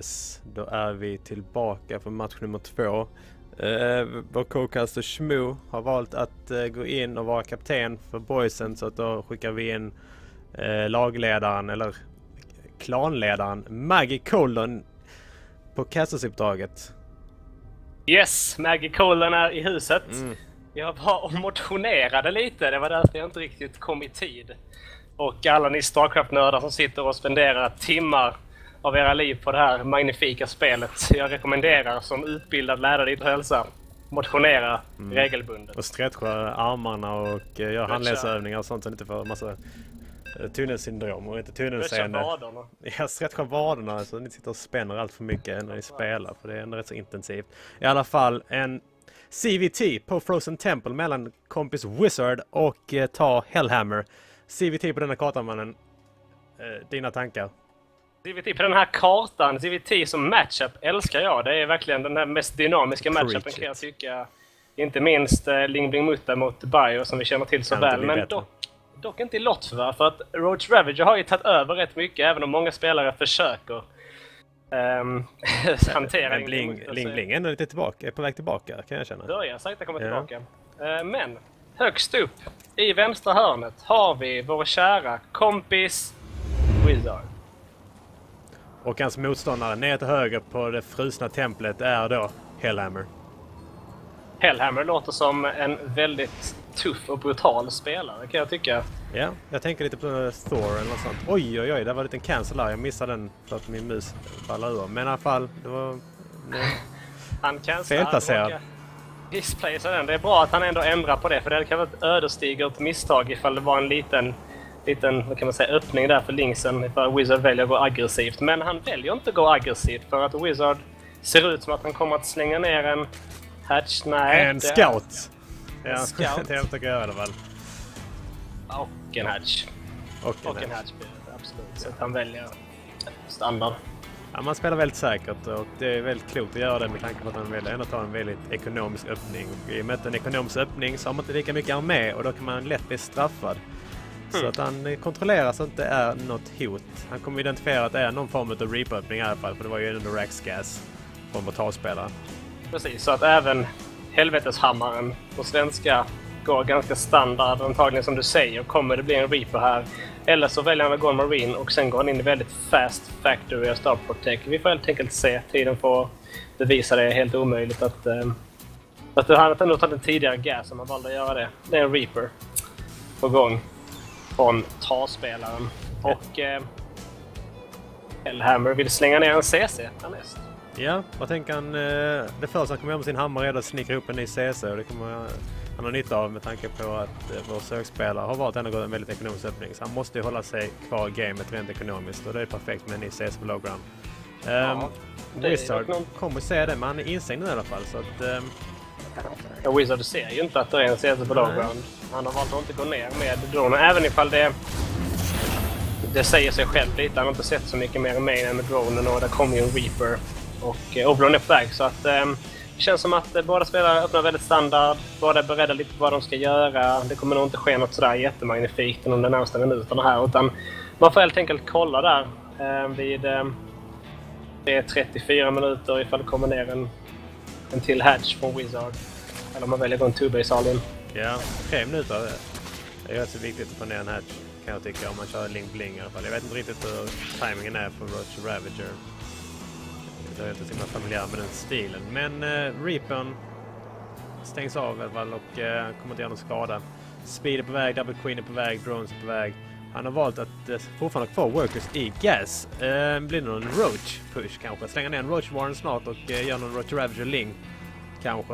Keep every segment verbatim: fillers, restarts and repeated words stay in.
Yes, då är vi tillbaka för match nummer två. Eh, vår co-caster Shmoo har valt att eh, gå in och vara kapten för boysen, så att då skickar vi in eh, lagledaren eller klanledaren Maggie Colon på castersuppdraget. Yes, Maggie Colon är i huset. Mm. Jag var och motionerade lite, det var därför jag inte riktigt kom i tid. Och alla ni Starcraft-nördar som sitter och spenderar timmar av era liv på det här magnifika spelet. Jag rekommenderar som utbildad lärare i hälsa, motionera mm. regelbundet. Och stretcha armarna och uh, göra handledsövningar och sånt så att inte får en massa uh, tunnelsyndrom och inte tunnelseende. Stretcha vaderna. Ja, stretcha vaderna så att ni inte sitter och spänner allt för mycket när ni spelar, för det är ändå rätt så intensivt. I alla fall en C V T på Frozen Temple mellan kompis Wizard och uh, ta Hellhammer. C V T på denna kartan, mannen. Uh, dina tankar? C V T på den här kartan, C V T som matchup älskar jag. Det är verkligen den här mest dynamiska matchupen kan jag tycka. Inte minst eh, Ling Bling Mutta mot Bio som vi känner till så väl. Men dock, dock inte i Lotfva, för att Roach Ravager har ju tagit över rätt mycket, även om många spelare försöker um, hantera men Bling Bling Bling är ändå lite tillbaka, är på väg tillbaka kan jag känna. Börjar sakta komma ja. tillbaka. Uh, men högst upp i vänstra hörnet har vi vår kära kompis Wizard. Och hans motståndare ner till höger på det frusna templet är då Hellhammer. Hellhammer låter som en väldigt tuff och brutal spelare kan jag tycka. Ja, jag tänker lite på Thor eller något sånt. Oj, oj, oj, det var en liten cancel där. Jag missade den för att min mus ballade ur. Men i alla fall, det var... han cancelar. Displacea den. Det är bra att han ändå ändrar på det, för det kan vara ett ödesdigert misstag ifall det var en liten... liten, vad kan man säga, öppning där för linksen ifall Wizard väljer att gå aggressivt. Men han väljer inte att gå aggressivt för att Wizard ser ut som att han kommer att slänga ner en hatch. Nej, en scout. En ja, scout. det är inte göra det väl. Och en hatch. Och en, och en hatch, absolut. Så att han väljer standard. Ja, man spelar väldigt säkert och det är väldigt klokt att göra det med tanke på att han väljer ändå ta en väldigt ekonomisk öppning. Och i och med en ekonomisk öppning så har man inte lika mycket armé och då kan man lätt bli straffad. Så att han kontrollerar så att det är något hot. Han kommer identifiera att det är någon form av reap-öppning i alla fall, för det var ju en Raxgas från vår talspelare. Precis, så att även helveteshammaren på svenska går ganska standard, antagligen som du säger. Kommer det bli en reaper här? Eller så väljer han att gå en marine och sen går han in i väldigt fast factory och Star Protect. Vi får helt enkelt se. Tiden får bevisa det. Är helt omöjligt att... Um, att han har ändå tagit en tidigare gas om han valde att göra det. Det är en reaper på gång från talspelaren. Och eh, Hellhammer vill slänga ner en C C härnäst. Ja, vad tänker han? Eh, det första han kommer göra med sin hammare är att snickra upp en ny C C och det kommer han ha nytta av med tanke på att eh, vår sökspelare har varit ändå gått en väldigt ekonomisk öppning. Så han måste ju hålla sig kvar i gamet rent ekonomiskt och det är perfekt med en ny C C på low ground. Um, ja, Wizard någon... kommer säga det, men han är instängd i alla fall så att... Um... Ja, Wizard ser ju inte att det är en C C på low ground. Han har valt att inte gå ner med dronen, även ifall det det säger sig själv lite. Han har inte sett så mycket mer main än med dronen och där kommer ju en Reaper och eh, Oblon är på väg, så att eh, det känns som att eh, båda spelare öppnar väldigt standard, båda är beredda lite på vad de ska göra. Det kommer nog inte ske något sådär jättemagnifikt under de närmaste minuterna här, utan man får helt enkelt kolla där eh, vid eh, det är trettiofyra minuter ifall det kommer ner en, en till hatch från Wizard, eller om man väljer att gå en two-base all-in. Ja, tre minuter. Det är rätt så viktigt att få ner en hatch kan jag tycka om man kör Ling Bling i alla fall. Jag vet inte riktigt hur timingen är på Roach Ravager. Jag är inte så himla familjär med den stilen. Men uh, Reapern stängs av i alla fall och uh, kommer inte göra någon skada. Speed är på väg, Double Queen är på väg, Drones är på väg. Han har valt att uh, fortfarande ha kvar Workers i gas. Uh, blir det någon Roach push kanske? Slänga ner en Roach Warren snart och uh, göra någon Roach Ravager Ling kanske.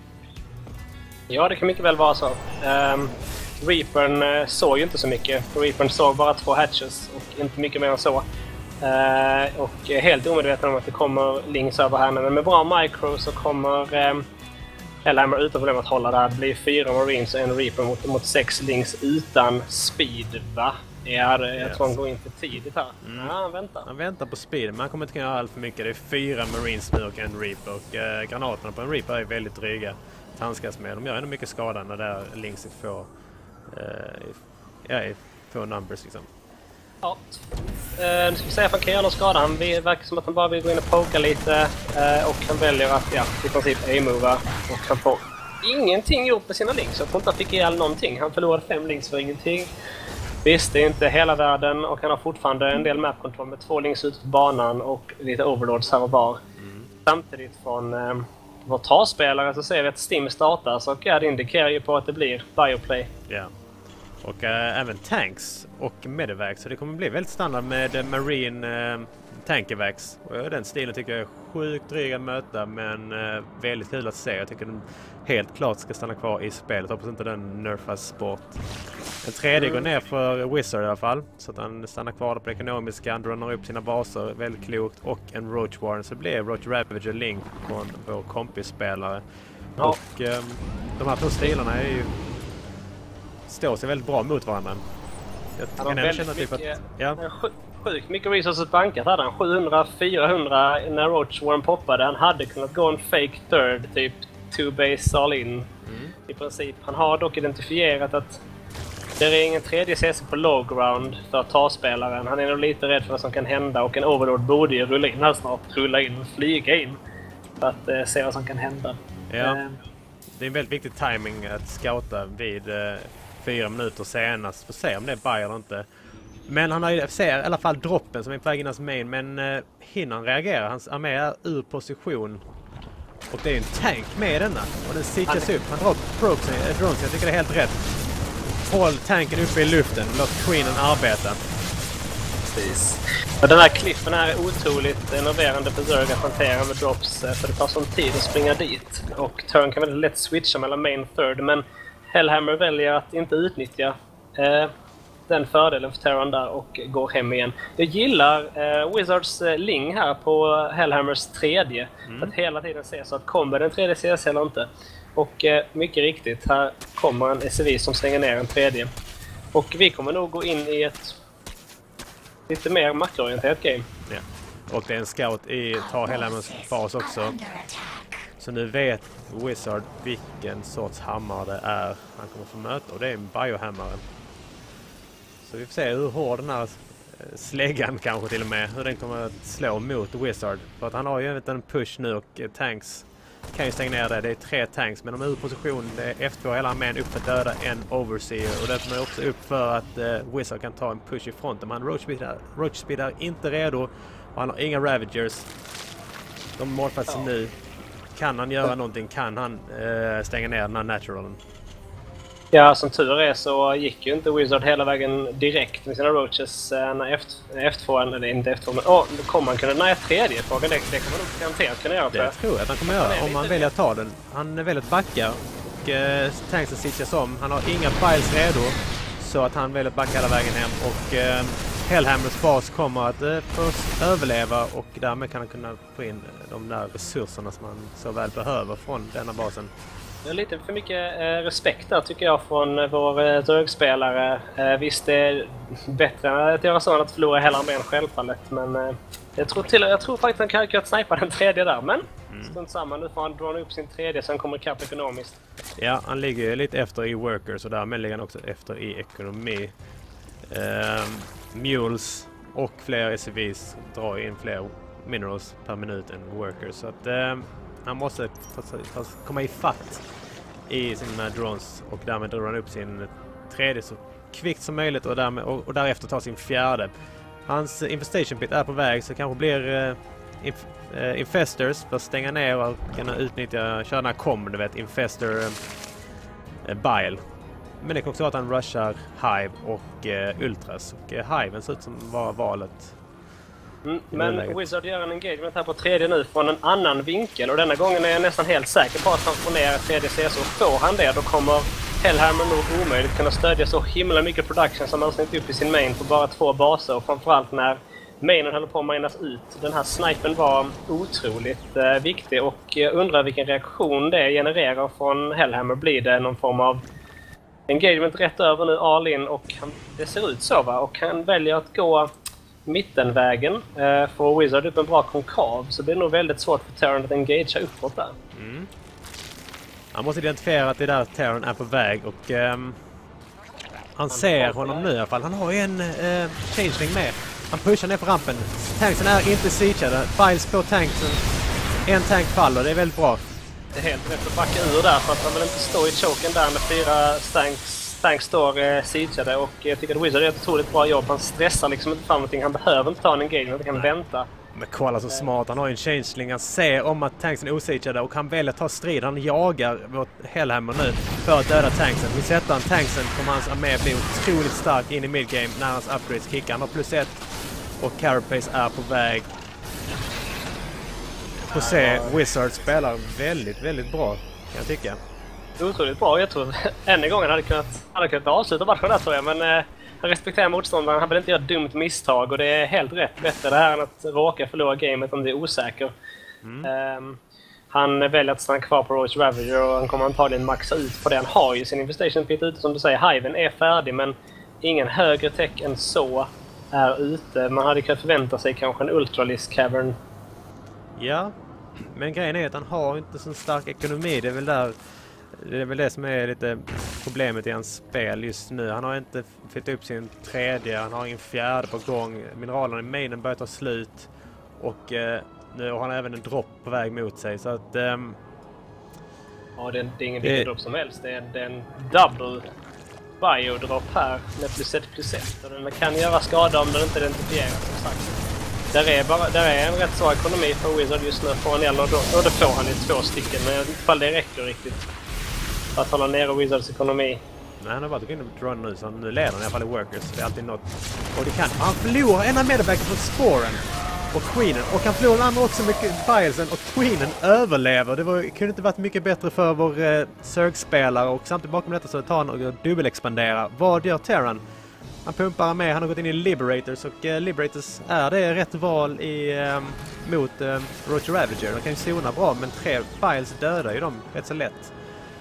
Ja, det kan mycket väl vara så. Um, Reapern uh, såg ju inte så mycket. Reapern såg bara två hatches och inte mycket mer än så. Uh, och uh, helt omedveten om att det kommer links över här. Men med bra micro så kommer um, Hellhammer utan problem att hålla där. Det blir fyra marines och en Reaper mot, mot sex links utan speed, va? Ja, det, jag yes. tror han går in för tidigt här. Mm. Ja, han väntar. Han väntar på speed, men han kommer inte kunna göra allt för mycket. Det är fyra marines nu och en Reaper. Och uh, granaterna på en Reaper är väldigt dryga. Handskas med. De gör ändå mycket skada när det är links i få, uh, i, ja, i få numbers liksom. Ja, Uh, nu ska vi säga att han kan göra någon skada. Han verkar som att han bara vill gå in och poka lite. Uh, och han väljer att ja, i princip A-mova. Och han får ingenting gjort med sina links. Jag tror inte han fick ihjäl någonting. Han förlorade fem links för ingenting. Visst, det är inte hela världen. Och han har fortfarande en del map-kontroll med två links ut på banan. Och lite overlords här och var. Mm. Samtidigt från uh, vår talspelare så ser vi att Steam startas. Och ja, det indikerar ju på att det blir bioplay. Ja. Yeah. Och äh, även tanks och medevacs. Så det kommer bli väldigt standard med äh, Marine äh, tankevacs. Och den stilen tycker jag är sjukt dryg att möta. Men äh, väldigt kul att se. Jag tycker den helt klart ska stanna kvar i spelet. Hoppas inte den nerfas bort. En tredje går ner för Wizard i alla fall. Så att han stannar kvar på det ekonomiska. Han drar upp sina baser väldigt klokt. Och en Roach Warren. Så det blir Roach Ravager Link från vår kompisspelare. Ja. Och äh, de här två stilarna är ju... står sig väldigt bra mot varandra. Jag ja, kan även känna typ att... Ja. Sjukt mycket resources bankat hade han. sjuhundra fyrahundra när Roach Warren poppade. Han hade kunnat gå en fake third, typ two base all in. Mm. I princip. Han har dock identifierat att det är ingen tredje C C på low ground för ta-spelaren. Han är nog lite rädd för vad som kan hända och en overlord borde ju rulla in här snart. Rulla in och flyga in. För att eh, se vad som kan hända. Ja. Eh. Det är en väldigt viktig timing att scouta vid... Eh, fyra minuter senast. Får se om det är buy eller inte. Men han har ju, ser i alla fall droppen som är på väg in hans main. Men uh, hinner han reagera? Hans armé är ur position. Och det är en tank med denna. Och den sittas upp. Han drar probes, äh, drones. Jag tycker det är helt rätt. Håll tanken uppe i luften. Låt Queenen arbeta. Precis. Och den här kliffen är otroligt enerverande berg att hantera med drops. För det tar sån tid att springa dit. Och turn kan väldigt lätt switcha mellan main och third. Men Hellhammer väljer att inte utnyttja eh, den fördelen för Terran där och går hem igen. Jag gillar eh, Wizards eh, ling här på Hellhammers tredje. Mm. Att hela tiden se så att kommer den tredje C S eller inte. Och eh, mycket riktigt, här kommer en S V som stänger ner en tredje. Och vi kommer nog gå in i ett lite mer makroorienterat game. Ja. Och det är en scout i tar Hellhammers bas också. Så nu vet Wizard vilken sorts hammare det är han kommer få möta. Och det är en biohammare. Så vi får se hur hård den här släggan kanske till och med. Hur den kommer att slå mot Wizard. För att han har ju en push nu och tanks kan ju stänga ner det. Det är tre tanks men de är ur position. Det är F två hela armén upp för att döda en overseer. Och det är också upp för att uh, Wizard kan ta en push i fronten. Men Roachspeed är, Roachspeed är inte redo. Och han har inga Ravagers. De morfar sig nu. Kan han göra någonting? Kan han uh, stänga ner den här naturalen? Ja, som tur är så gick ju inte Wizard hela vägen direkt med sina roaches eh, när F två, eller inte F två, men åh, då kommer han kunna nära tredje frågan. Det, det kommer han nog garanterat kunna göra. Det jag. tror jag att han kommer göra om han väljer att ta den. Han väljer att backa och eh, tanksen sittas om. Han har inga files redo så att han väljer att backa hela vägen hem och eh, Hellhammers bas kommer att eh, först överleva och därmed kan han kunna få in de där resurserna som han så väl behöver från denna basen. Det är lite för mycket eh, respekt där tycker jag från vår eh, drögspelare. Eh, visst det är bättre att göra så än att förlora hela armén självfallet. Men eh, jag, tror till, jag tror faktiskt att han kan snipa den tredje där. Men mm. strunt samma, nu får han dra upp sin tredje så han kommer ikapp ekonomiskt. Ja, han ligger ju lite efter i workers och därmed ligger han också efter i ekonomi. Eh, mules och fler S C Vs drar in fler minerals per minut än workers. Så att... Eh, han måste komma i fatt i sina drones och därmed drar han upp sin tredje så kvickt som möjligt och, därmed, och, och därefter tar sin fjärde. Hans infestation pit är på väg så kanske blir uh, inf, uh, infestors för att stänga ner och kunna utnyttja, köra den här kom, du vet, infestor uh, uh, bile. Men det kan också vara att han rushar Hive och uh, Ultras och uh, Hiven ser ut som var valet. Mm, men Wizard gör en engagement här på tredje nu från en annan vinkel och denna gången är jag nästan helt säker på att han får ner tredje C S och får han det då kommer Hellhammer nog omöjligt kunna stödja så himla mycket production som han snittat upp i sin main på bara två baser och framförallt när mainen håller på att minas ut. Den här snipen var otroligt eh, viktig och jag undrar vilken reaktion det genererar från Hellhammer. Blir det någon form av engagement rätt över nu all in och han, det ser ut så va och han väljer att gå mittenvägen eh, får Wizard upp en bra konkav så det är nog väldigt svårt för Terran att engagea uppåt där. Mm. Han måste identifiera att det där Terran är på väg och ehm, han, han ser honom nu i alla fall. Han har ju en eh, changeling med. Han pushar ner på rampen. Tanksen är inte siegeade. Biles på tanksen. En tank faller, det är väldigt bra. Det är helt rätt att backa ur där för att han vill inte stå i choken där när fyra tanks, tanks står eh, siegeade. Och jag tycker att Wizard gör ett otroligt bra jobb. Han stressar liksom inte fram någonting. Han behöver inte ta en engagement, han kan Nej. vänta. Men kolla så smart, han har ju en changeling, han ser om att tanksen är osiegeade och han väljer att ta strid. Han jagar vårt Hellhammer nu för att döda tanksen. Vi sätter han tanksen kommer hans armé bli otroligt stark in i midgame när hans upgrades kickar. Han har plus ett och Carapace är på väg. Får se, Wizard spelar väldigt, väldigt bra kan jag tycka. Otroligt bra, jag tror än en gång han hade kunnat, hade kunnat avsluta matchen där tror jag, men eh, han respekterar motståndaren, han vill inte göra ett dumt misstag och det är helt rätt. Bättre det här än att råka förlora gamet om det är osäker. Mm. Um, han väljer att stanna kvar på Roach Ravager och han kommer antagligen maxa ut på det. Han har ju sin infestation pit ute som du säger, Hiven är färdig men ingen högre tech än så är ute. Man hade kunnat förvänta sig kanske en Ultralisk Cavern. Ja, men grejen är att han har inte så stark ekonomi, det är väl där Det är väl det som är lite problemet i hans spel just nu. Han har inte fått upp sin tredje, han har ingen fjärde på gång. Mineralerna i mainen börjar ta slut. Och eh, nu har han även en dropp på väg mot sig. Så att... Ehm, ja, det är, det är ingen vilken dropp som helst. Det är, det är en double bio-dropp här med plus ett plus ett. Och den kan göra skada om den inte identifieras som sagt. Där är, bara, där är en rätt så ekonomi för Wizard just nu. Får han eller då, och det får han i två stycken. Men jag vet inte ifall det räcker riktigt. Att hålla ner Wizards ekonomi. Nej, han har bara gått in på drone nu, så nu leder han i alla fall i Workers. Det är alltid något. Och det kan. Han förlorar ena medarbetaren från Sporen och Queenen. Och han förlorar andra också mycket Bilesen och Queenen överlever. Det var, kunde inte varit mycket bättre för vår eh, Zerg-spelare. Och samtidigt bakom detta så tar han och dubbelexpanderar. Vad gör Terran? Han pumpar med, han har gått in i Liberators och eh, Liberators är det rätt val i, eh, mot eh, Roger Ravager. De kan ju zona bra, men tre Biles dödar ju dem rätt så lätt.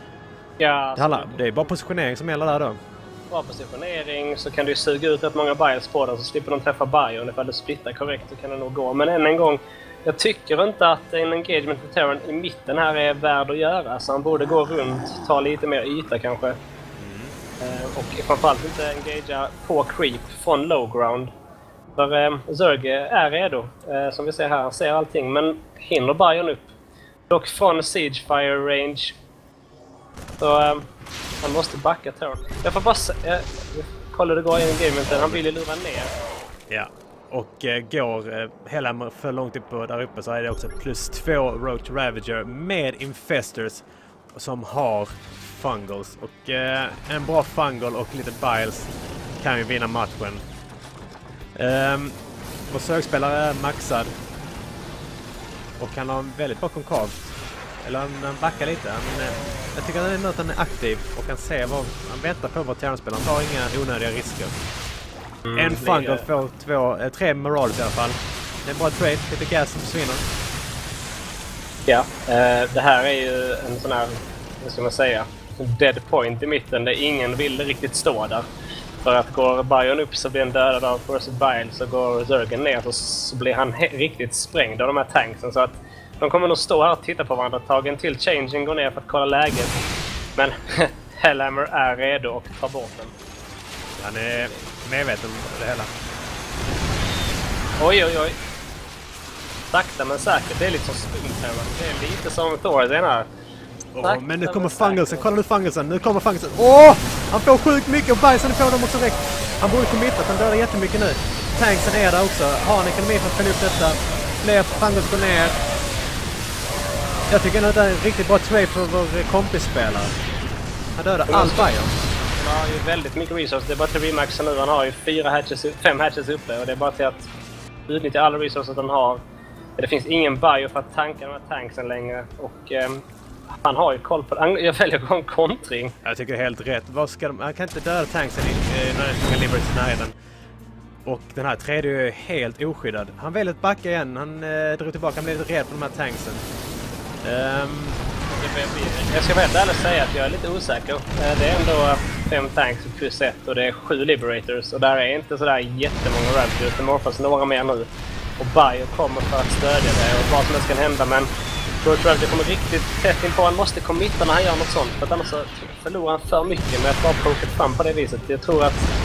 Ja, det, handlar, det är bara positionering som gäller där då. Bra positionering så kan du suga ut rätt många bios på den så slipper de träffa bion. Ifall du splittar korrekt så kan det nog gå. Men än en gång, jag tycker inte att en engagement för Terran i mitten här är värd att göra. Så han borde gå runt, ta lite mer yta kanske. Mm. Eh, och framförallt inte engagera på creep från low ground. För eh, Zerg är redo. Eh, som vi ser här, han ser allting. Men hinner bion upp. Dock från Siege Fire range. Så um, han måste backa Terran. Jag får bara se, jag, kolla det går i en game, han vill ju lura ner. Ja, och uh, går uh, hela för långt upp på där uppe så är det också plus två Roach Ravager med Infestors som har Fungals. Och uh, en bra Fungal och lite Biles kan ju vinna matchen. Um, vår sökspelare är maxad och han har en väldigt bra konkav. Eller han, han backar lite. Han, jag tycker att det är något att han är aktiv och kan se vad han väntar på vad Terran-spelaren tar inga onödiga risker. Mm, en Fungal får två, eh, tre Marauders i alla fall. Det är en bra trade, lite gas som försvinner. Ja, eh, det här är ju en sån här, vad ska man säga, dead point i mitten där ingen vill riktigt stå där. För att går Bion upp så blir han dödad av Percy Bile, så går Zergen ner så, så blir han riktigt sprängd av de här tanksen. Så att de kommer nog stå här och titta på varandra. Tagen till changing går ner för att kolla läget. Men Hellhammer är redo och tar bort den. Han är medveten om det hela. Oj, oj, oj. Sakta men säkert. Det är lite som skumt här. Det är lite som Thor den här. Oh, men nu kommer Fungalsen. Kolla nu Fungalsen. Nu kommer Fungalsen. Åh! Oh! Han får sjukt mycket och Bison får dem också direkt. Han borde committa. Han dödar jättemycket nu. Tanksen är där också. Har en ekonomi för att följa upp detta. Fler Fungals går ner. Jag tycker att det är en riktigt bra trade för vår kompisspelare. Han dödar all Bion. Han har ju väldigt mycket resources. Det är bara till remaxa nu. Han har ju fyra hatches, fem hatches uppe. Och det är bara till att utnyttja alla resources han har. Det finns ingen bio för att tanka de här tanksen längre. Och um, han har ju koll på det. Jag väljer att gå en kontring. Jag tycker det är helt rätt. Vad ska de... Han kan inte döda tanksen i, när det är Liberty i närheten. Och den här tredje är helt oskyddad. Han väljer att backa igen. Han eh, drog tillbaka. Han blev lite rädd på de här tanksen. Um, jag ska väl ärligt säga att jag är lite osäker. Det är ändå fem tanks plus ett och det är sju Liberators. Och där är inte sådär jättemånga Ravagers. Det morfas några mer nu. Och Bio kommer för att stödja det och vad som helst kan hända. Men Roach Ravager kommer riktigt tätt in på. Han måste committa när han gör något sånt. För att annars så förlorar han för mycket med att bara poka fram på det viset. Jag tror att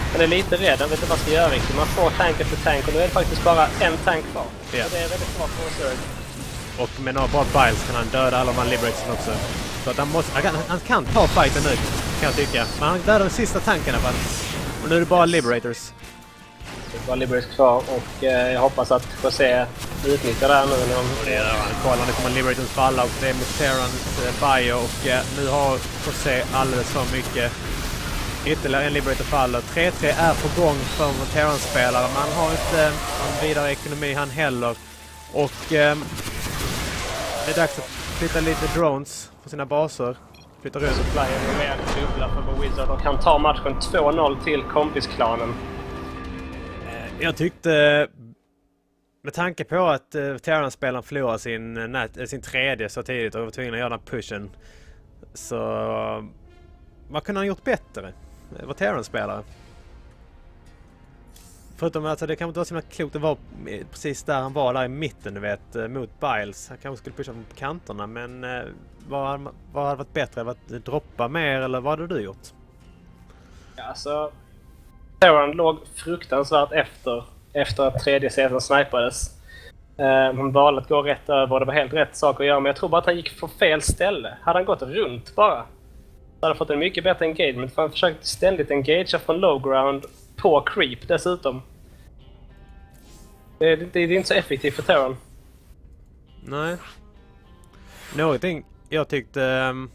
Han är lite rädd, han vet inte vad han ska göra riktigt. Man får tank efter tank och nu är det faktiskt bara en tank kvar. Ja. Så det är väldigt bra för Zerg. Och med några bra Biles kan han döda alla de här Liberators också. Så att han, måste, han, kan, han kan ta fighten nu, kan jag tycka. Men han dödar den sista tanken i alla fall. Och nu är det bara Liberators. Det är bara Liberators kvar och eh, jag hoppas att José utnyttjar det här nu. När de... Och det är han. Kolla, nu kommer Liberators falla och det är mot Terrans eh, bio. Och eh, nu har José alldeles för mycket. Ytterligare en Liberator faller. tre tre är på gång för en Terran-spelare. Man har inte eh, en vidare ekonomi han heller. Och eh, det är dags att flytta lite drones på sina baser. Flytta runt. Flyer är med dubbla för Wizard och kan ta matchen två noll till kompisklanen. Jag tyckte, med tanke på att uh, Terran-spelaren förlorade sin, uh, sin tredje så tidigt och var tvungen att göra den pushen, så uh, vad kunde han gjort bättre? Det var Terran-spelare. Förutom att alltså, det kanske inte var så himla klokt att vara precis där han var, där i mitten, du vet, uh, mot Biles. Han kanske skulle pusha på kanterna, men uh, vad, vad hade varit bättre? Att droppa mer, eller vad hade du gjort? Ja, alltså... Terran låg fruktansvärt efter, efter att tredje serien snipades. Eh, han valde att gå rätt över och det var helt rätt sak att göra, men jag tror bara att han gick på fel ställe. Hade han gått runt bara, så hade han fått en mycket bättre engagement, för han försökte ständigt engagea från low ground på creep dessutom. Det, det, det är inte så effektivt för Terran. Nej. Någonting jag tyckte... Um...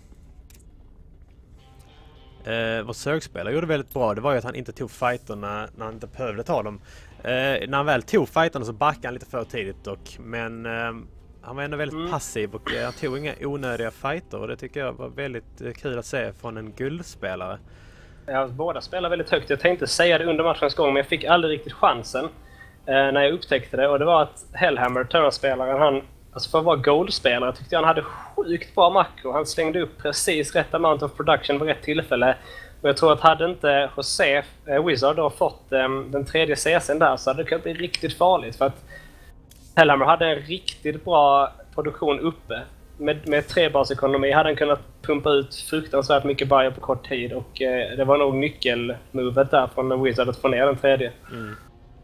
Eh, vår sökspelare gjorde väldigt bra. Det var ju att han inte tog fighterna när han inte behövde ta dem. Eh, när han väl tog fighterna så backade han lite för tidigt dock. Men eh, han var ändå väldigt mm. passiv och eh, han tog inga onödiga fighter. Och det tycker jag var väldigt eh, kul att se från en guldspelare. Ja, båda spelar väldigt högt. Jag tänkte säga det under matchens gång, men jag fick aldrig riktigt chansen eh, när jag upptäckte det. Och det var att Hellhammer, Terran-spelaren, han, alltså för att vara goldspelare tyckte jag han hade sjukt bra makro. Han slängde upp precis rätt amount of production på rätt tillfälle. Och jag tror att hade inte José eh, Wizard då fått eh, den tredje C S:n där, så hade det kunnat bli riktigt farligt. För att Hellhammer hade en riktigt bra produktion uppe. Med, med trebasekonomi hade han kunnat pumpa ut fruktansvärt mycket bio på kort tid. Och eh, det var nog nyckelmovet där från Wizard att få ner den tredje. Mm.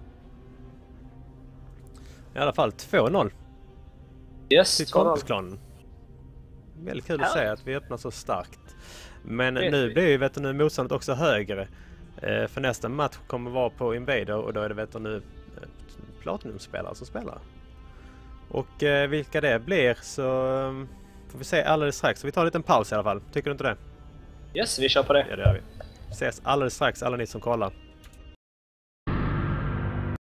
I alla fall två noll. Yes, till kompisklanen. Väldigt kul att säga att vi öppnar så starkt. Men Vet nu vi. blir ju vet du, nu motståndet också högre. Eh, för nästa match kommer vara på Invader och då är det vet du, nu eh, Platinum-spelare som spelar. Och eh, vilka det blir så um, får vi se alldeles strax. Så vi tar en liten paus i alla fall. Tycker du inte det? Yes, vi kör på det. Ja, det gör vi. Ses alldeles strax alla ni som kollar.